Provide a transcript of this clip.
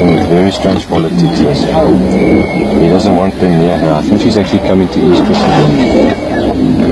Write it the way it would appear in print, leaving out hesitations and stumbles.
some very strange politics. He doesn't want them near her. I think she's actually coming to East Christendom.